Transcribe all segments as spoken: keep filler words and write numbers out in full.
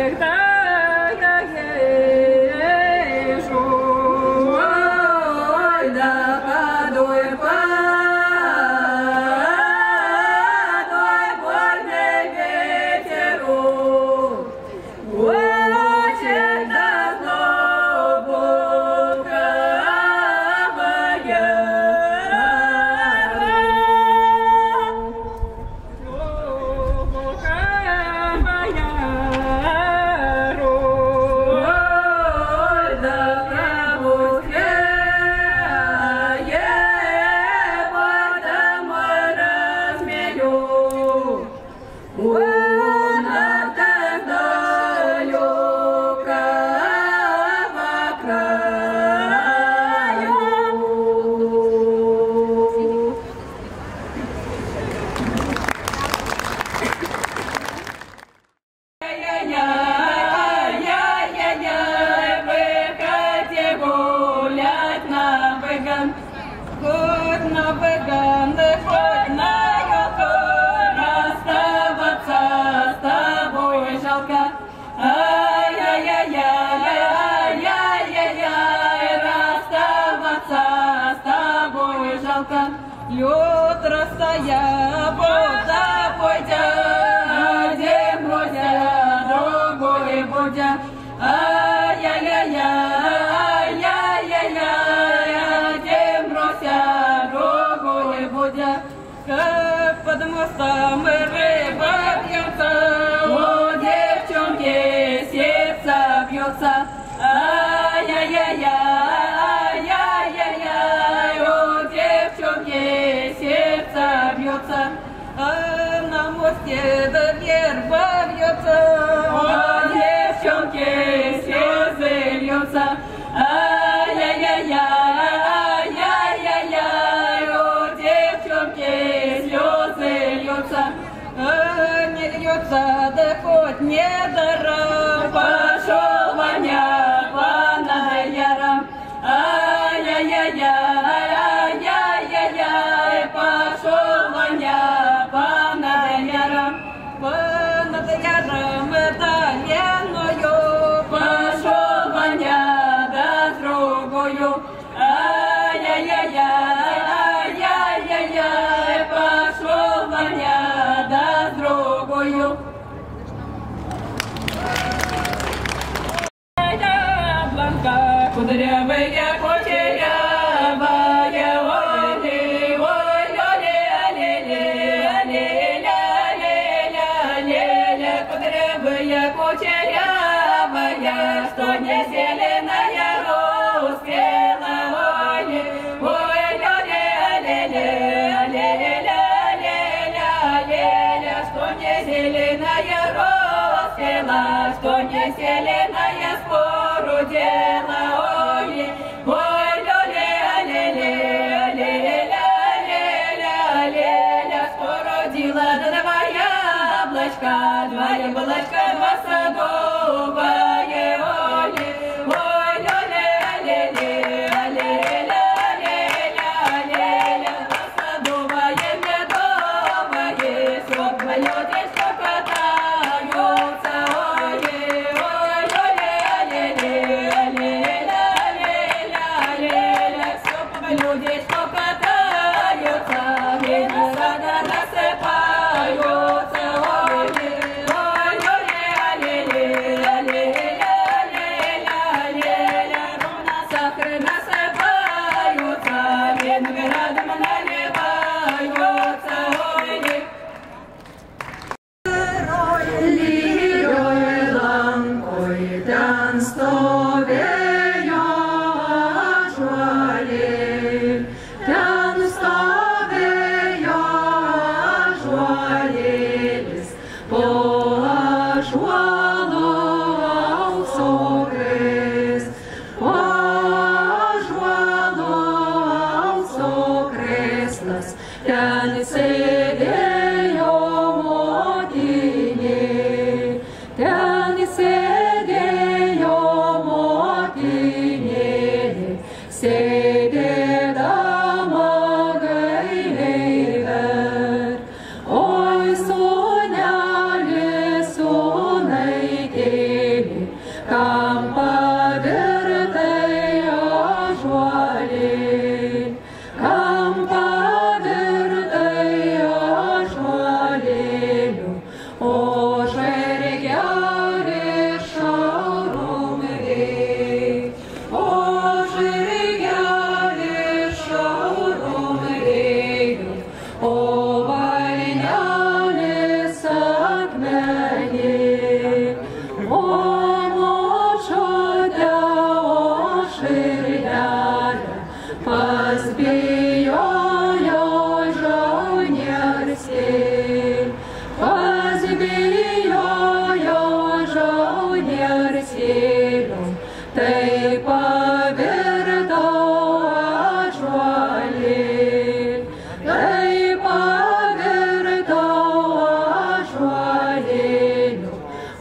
Лед растая, вода пойдя, один бродя, другой будя. Ай-яй-яй-яй, ай-яй-яй-яй, один бродя, другой будя. Как под мостом рыба бьется, у девчонки сердце бьется. Ай-яй-яй-яй. А на мосте до верба бьется, у девчонки слезы льются. Ай-яй-яй-яй, ай-яй-яй-яй, у девчонки слезы льются. А не льется, да хоть не даром, пошел Ваня по наярам. Ай-яй-яй-яй. Пошел Ваня по наярам, по наярам это леною. Пошел Ваня да с другою. Ай-яй-яй-яй, ай-яй-яй-яй, пошел Ваня да с другою. Бланка, кудрявая кучерявая, кучерявая, что не зеленая успела. Ой, ой, ля-ля-ля-ля, ля-ля-ля-ля-ля, что не зеленая успела, что не зеленая спорудела. Ой, ой, ля-ля-ля-ля, ля-ля-ля-ля, спорудила, да давай яблочко, два яблочка, два садовая. Ой, соня, лесу найти.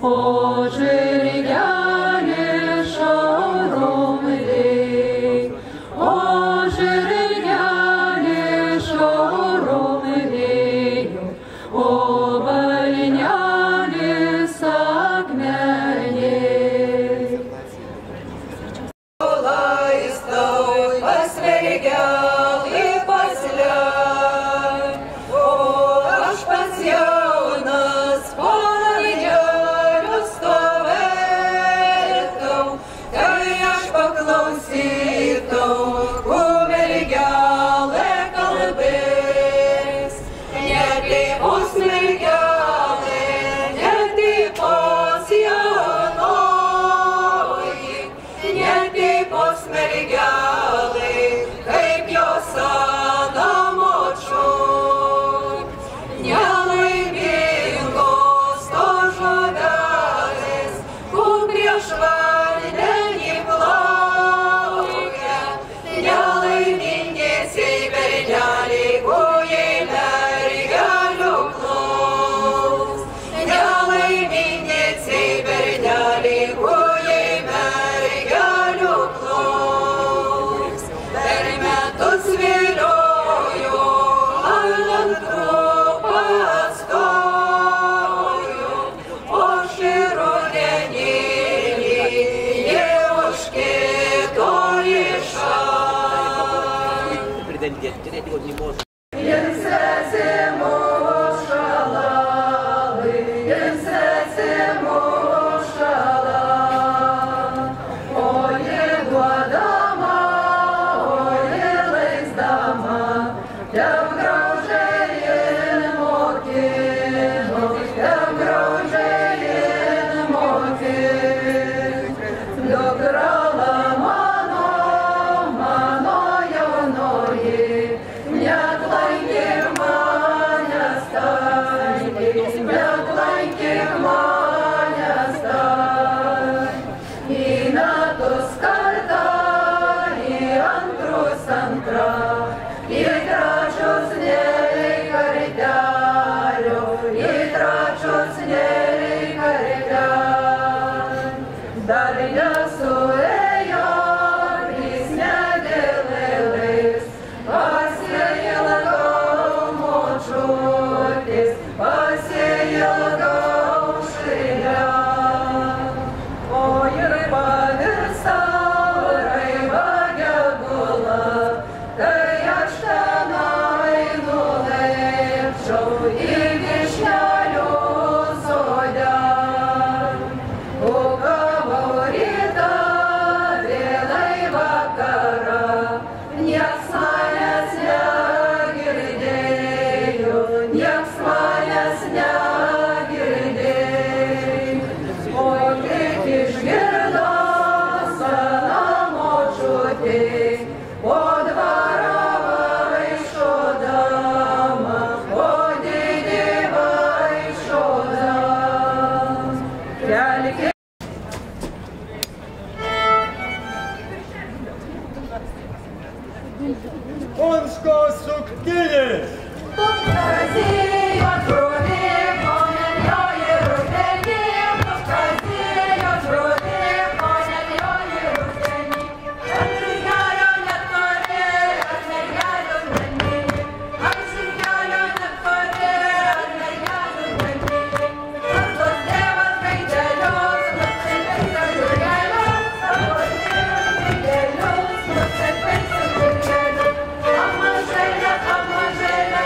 Amažėlė, amažėlė.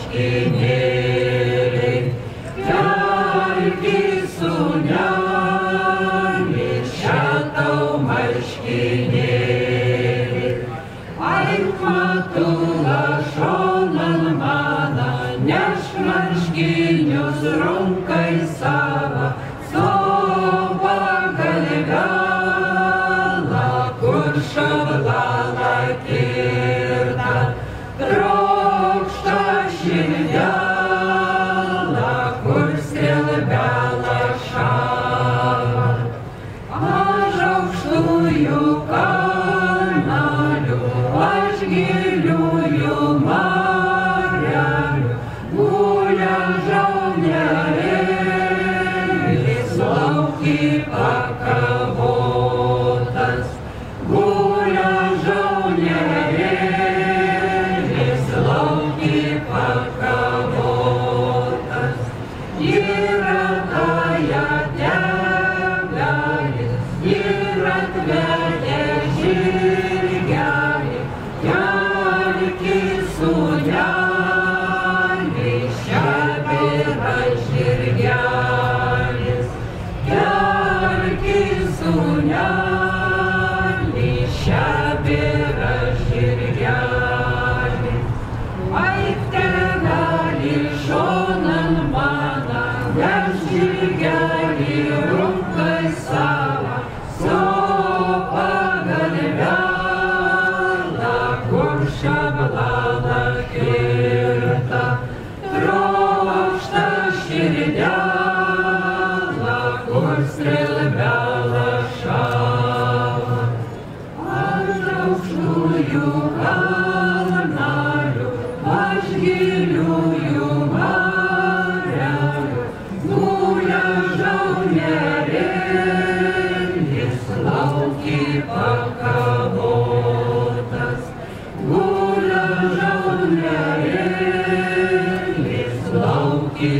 marškinėliai, kelki sūneli, čia tau marškinėliai. Aik matula šonan mano, nešk marškinius runkai savo, su pagalvėla, kur šablala kirta, trokšta širdėla, kur skelbėla šava. Aš aukštųjų kanalių, aš giliųjų marelių, gulia žalnerėlis, lauky pakavotas. Gulia žalnerėlis, lauky pakavotas. Yra taja debelis, ir atvedė žirgelį, kelki sūneli, čia yra žirgelis. Kelki sūneli, čia yra žirgelis. Aik tėveli šonan mano, nešk žirgelį runkai savo, su pagalvėla, kur šablala kirta, trokšta širdėla, kur skelbėla šava. Aš aukštųjų kanalių, aš giliųjų marelių, gulia žalnerėlis, lauky pakavotas. Gulia žalnerėlis, lauky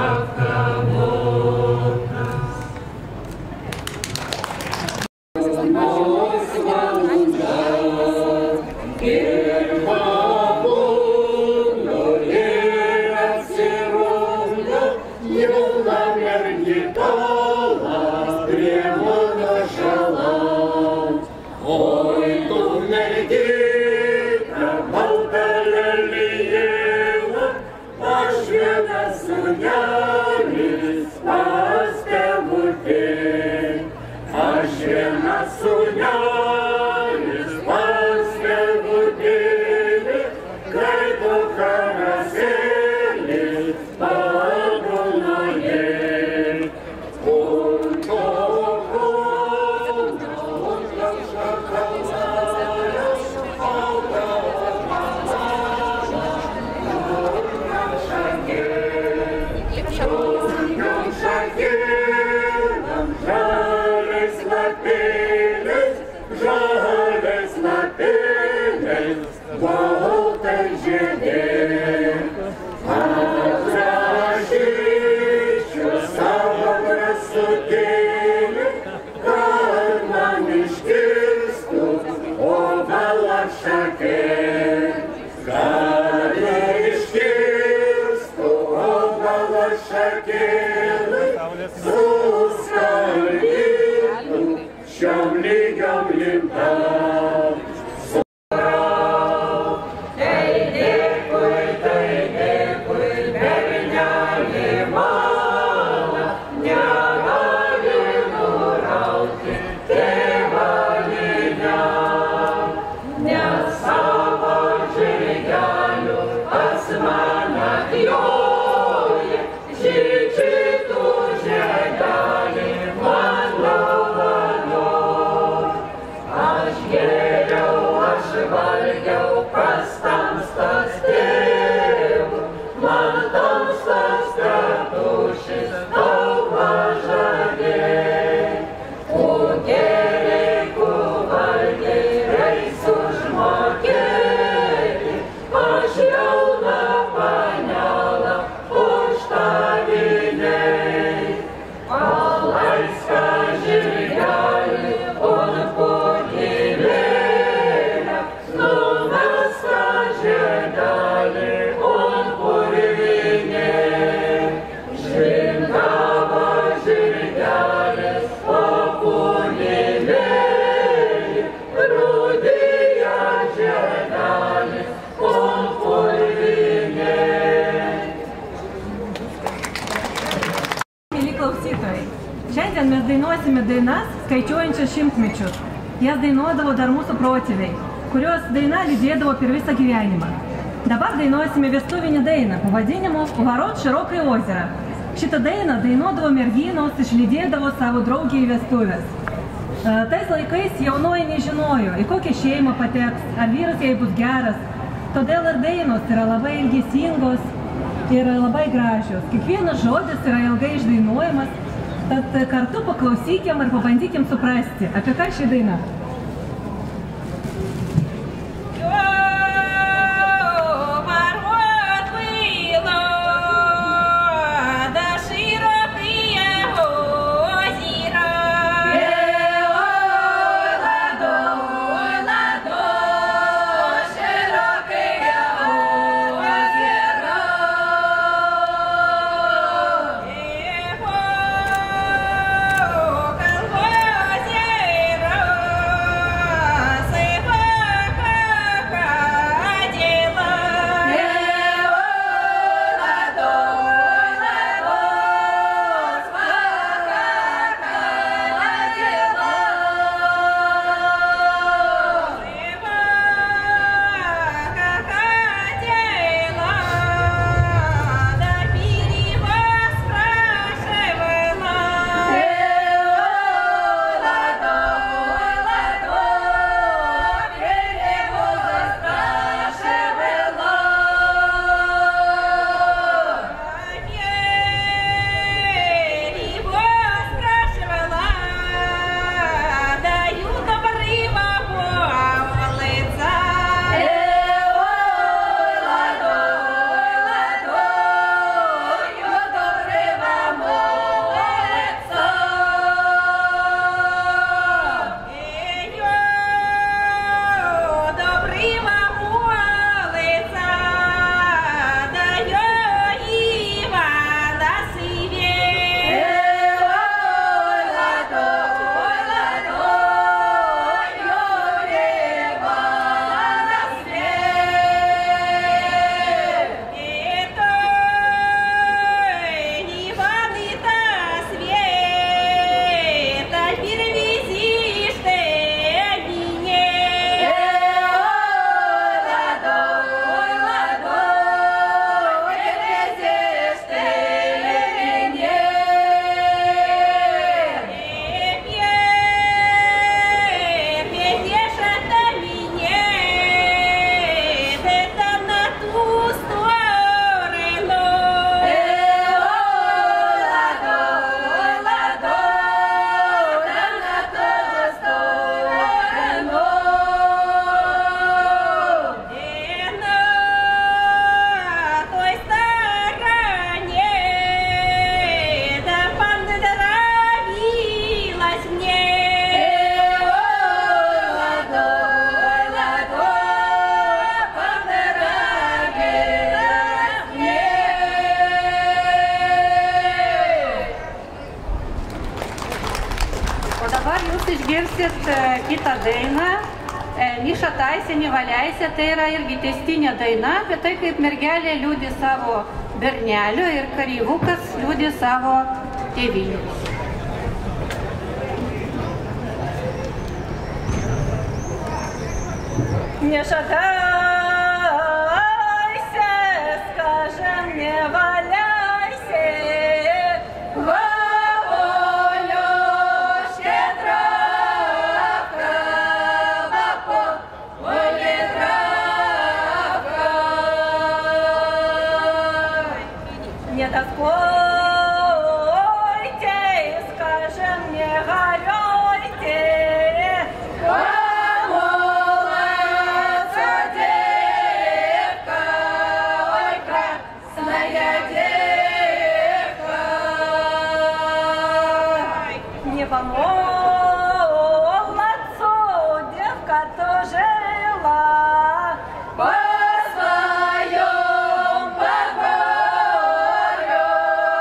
pakavotas. Ir pabūnu, ir atsirundu, jauna mergitola prie mano šalaus. Oi, tu mergita, balta lelijėla, aš vienas sūnelis pas tėvutį. Aš vienas sūnelis pas tėvutėlį, kai tu karasėlis padunoje. Unto kūno, unto šakalajas, auga unto šakėlam, unto šakėlam, žaliais lapėliais, žaliais lapėliais, baltai žiedė. Atrašyčiau savo brasutėlį, kad man iškirstų obala šakė. Kad iškirstų obala šakėlį, suskaldytų šiom lygiom limtam. Tai dėkui, tai dėkui, berneli mano, negali nurauti tėvaliam, nes savo žirgelių pas man atjoja, žydžitų žirgelį man dovanoja. Aš geriau, aš valgiau pas tamstos tėvų, man tamstos tėtušis daug pažadė. Ku geriai, ku valgiai, reis užmokėti, aš jauna panelė. dainuosime dainas, skaičiuojančias šimtmečius. Jas dainuodavo dar mūsų protėviai, kurios daina lydėdavo per visą gyvenimą. Dabar dainuosime vestuvinę dainą pavadinimu Varot Širokai ozerą. Šitą dainą dainuodavo merginos, išlydėdavo savo draugį į vestuvės. Tais laikais jaunoji nežinojo, į kokią šeimą pateks, ar vyras jai bus geras. Todėl ir dainos yra labai ilgesingos ir labai gražios. Kiekvienas žodis yra ilgai išdainuojamas, tad kartu paklausykim ir pabandykim suprasti, apie ką ši daina. Kitą dainą, Miša Taisenį Valeisė, tai yra irgi tęstinė daina apie tai, kaip mergelė liūdi savo bernelio ir kareivukas liūdi savo tėvynės. Miša Taisė, скажем, не валяйся, не тоскуйте, скажем, не горюйте. Помолодца девка, ой, красная девка. Не помолодцу девка то жила. По своем погорю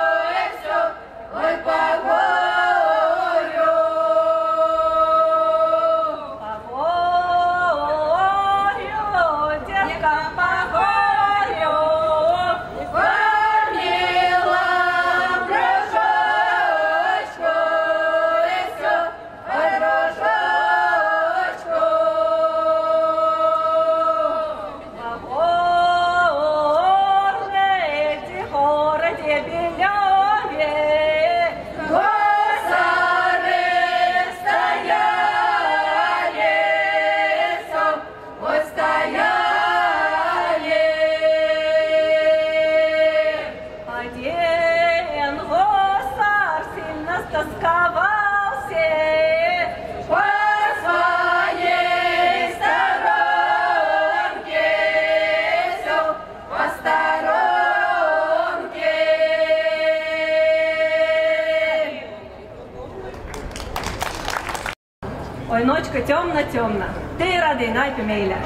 oi nocka темна, темна, teira daina apie meilę.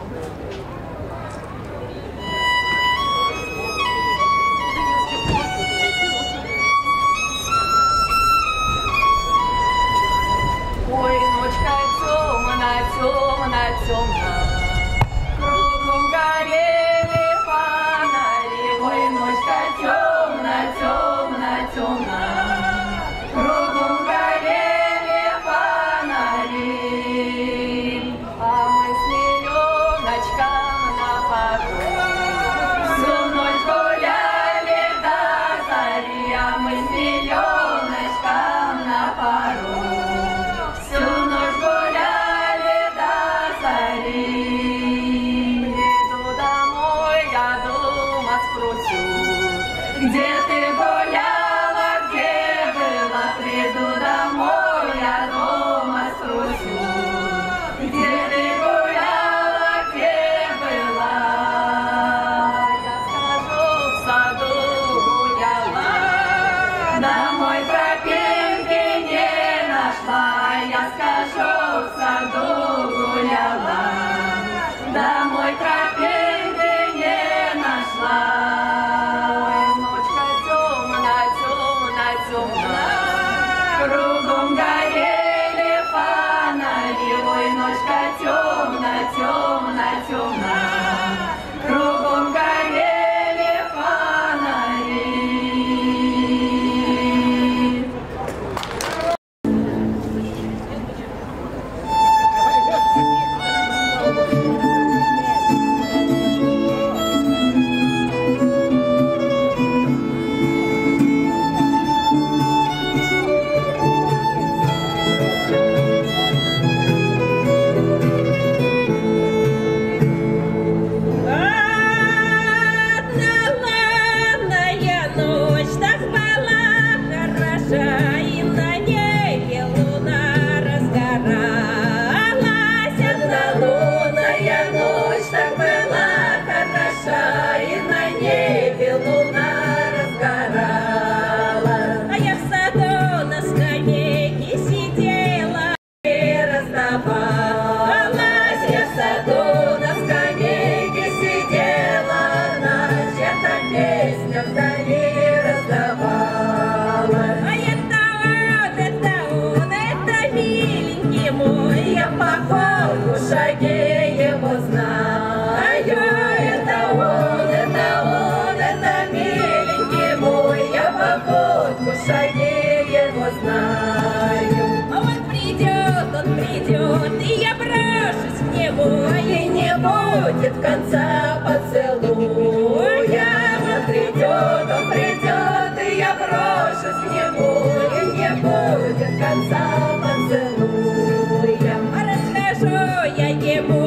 Ой, ночка темна, темна, темна, кругом горели фонари. Ой, ночка темна, темна, темна, кругом горели фонари. А мы с миллионочком на пару всю ночь гуляли до зари. А мы с миллионочком на пару всю ночь гуляли до зари. Приду домой, я дома спросю, где ты гуляла, где была. Приду домой, я дома спросю, где ты гуляла, где была. Я скажу, в саду гуляла, домой тропинки не нашла. Я скажу, в саду гуляла, домой тропинки не нашла. Ой, ночка темна, темна, темна, кругом горели фонари. Ой, ночка темна, темна, темна, кругом горели фонари. Будет конца поцелуя, он придет, он придет, и я брошусь к нему, и не будет конца поцелуя. А расскажу я ему.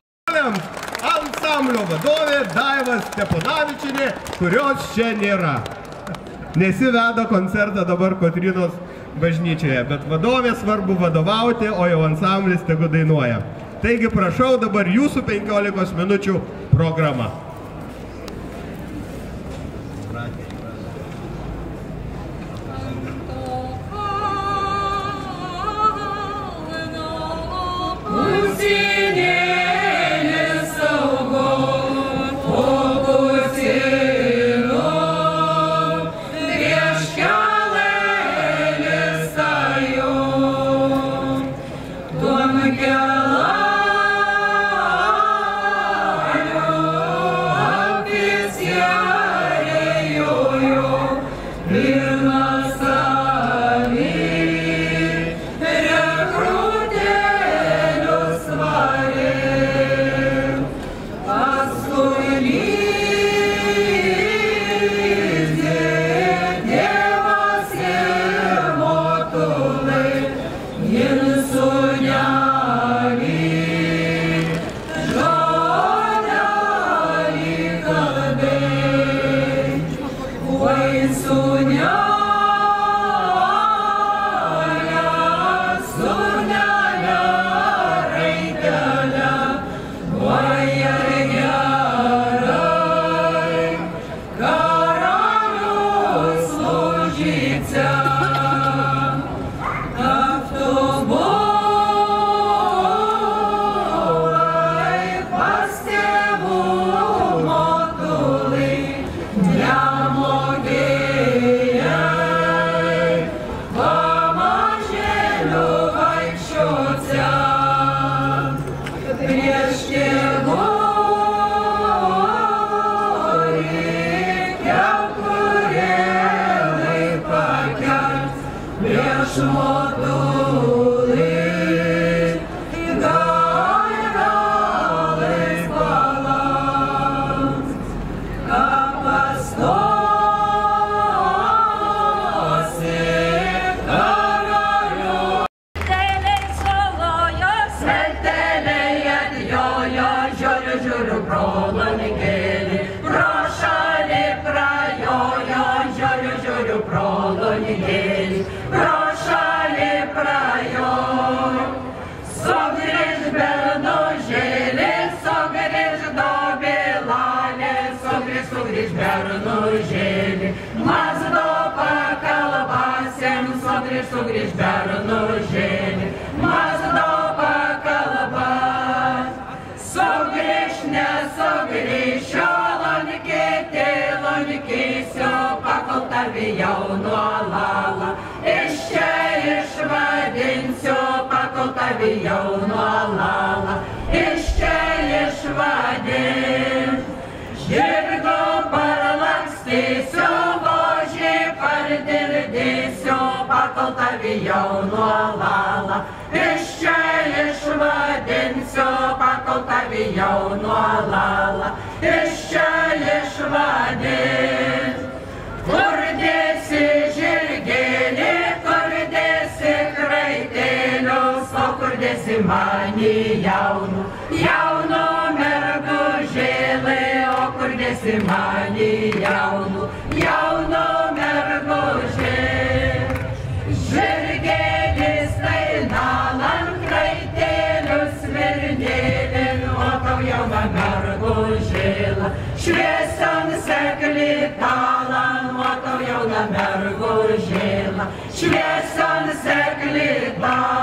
Ansamblio vadovė Daiva Steponavičienė, kurios čia nėra. Nesiveda koncertą dabar Kotrynos bažnyčioje, bet vadovė svarbu vadovauti, o jau ansamblis tegu dainuoja. Taigi prašau dabar jūsų penkiolikos minučių programa. Yeah. Sugrįž bernų žemė, mas do pakalba. Sugrįž, nesugrįš, o lonikėti, lonikysiu, pakol tavijau nuolala. Iš čia išvadinsiu, pakol tavijau nuolala. Iš čia išvadins. Žirgo parlakstysiu, vožį pardirdėsiu, pakol tavijau nuolala. Iš čia išvadinsiu, pakol tavijau nuolala. Iš čia išvadins. Kur dėsi žirgėlį, kur dėsi kraitėlius, o kur dėsi manį jaunų, jaunų mergužėlį, o kur dėsi manį jaunų, jaunų mergužėlį. Žirgėlis dainalan kraitėlius svirnėlin, o tau jauna mergužėla. Šviesion sekli talan, o tau jauna mergužėla. Šviesion sekli talan.